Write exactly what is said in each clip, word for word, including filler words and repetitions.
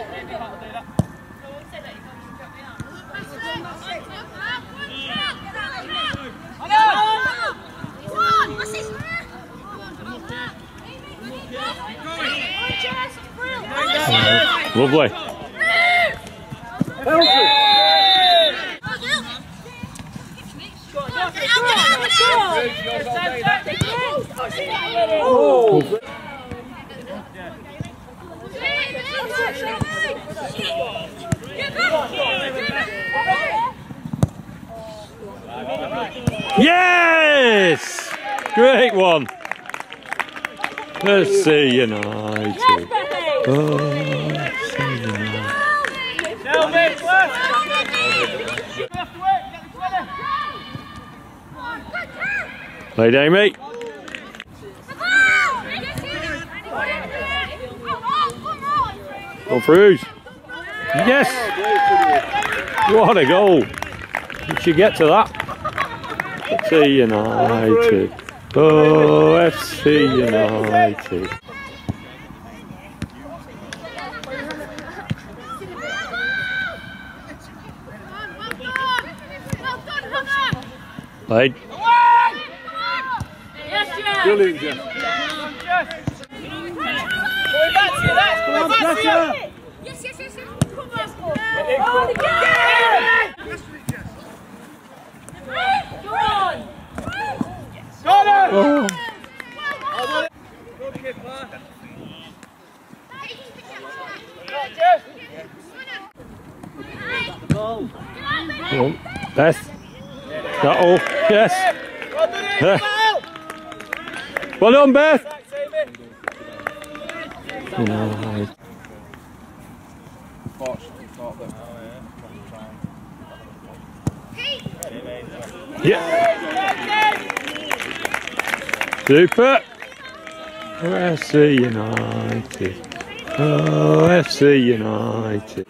Lovely. Oh. Yes! Great one. Let's see United. Oh, let's see United. Play down, mate. Go through. Yes! What a goal! Did she get to that? F C United. Oh, F C United. Played. Brilliant, Jeff. Going back to you, lads. Come on, back to you. Yes, yes, yes. Come on. Oh, the game. Go on. Go on. Good keeper. Come on, Beth. That all. Yes. Yeah. Well done, Beth. Nice. Yeah. Super. F C United. Oh, F C United.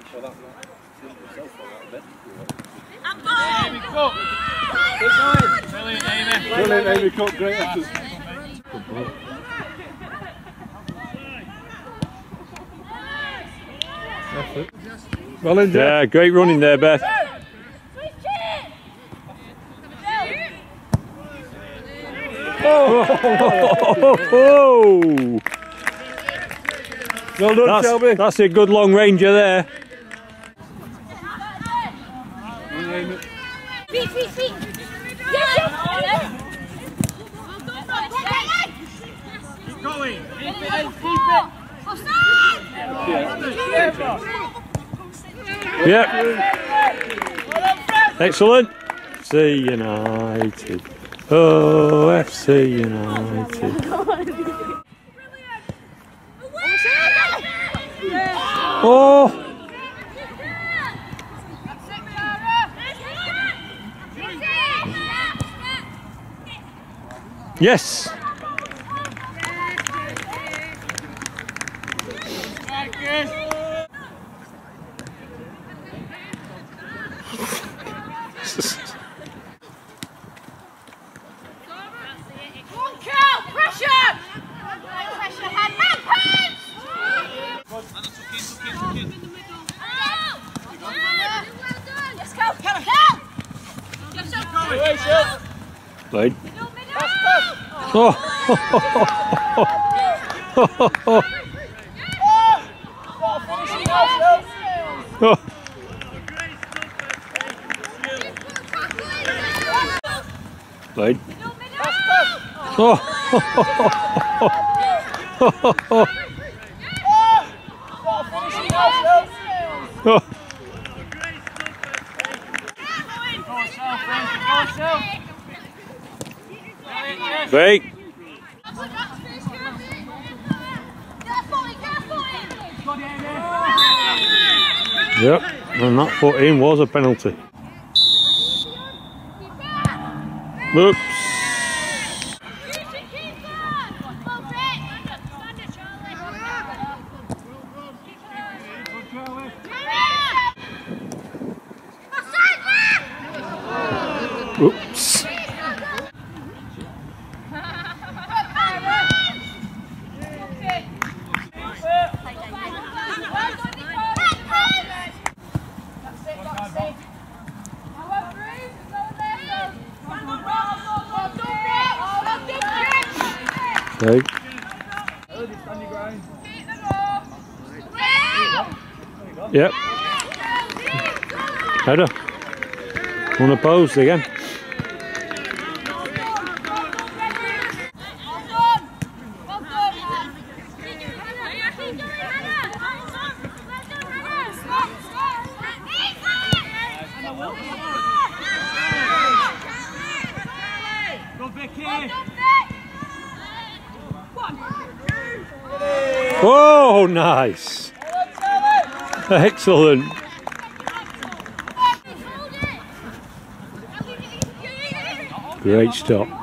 Brilliant, Amy Cook, great effort. Well in, yeah, great running there, Beth. Oh, oh, oh. Well done, that's, Shelby. That's a good long ranger there. Feet, feet, feet. Keep going. Keep it. Keep it. Yep. Excellent. F C United. Oh, F C United. Oh. Yes. Played. Oh. Oh. Played. Oh. Oh. Great. Yep, and that foot in was a penalty. Oops. Oops. Dave. Yep. Header. Unopposed again. Oh, nice. Excellent. Great stop.